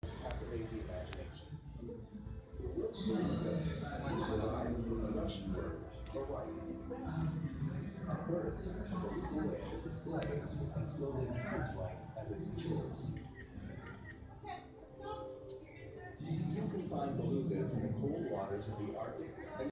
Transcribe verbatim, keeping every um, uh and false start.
Captivate the imagination. The real secret is derived from the Russian word variety. A bird floats away at the display and slowly becomes light as it matures. You can find belugas in the cold waters of the Arctic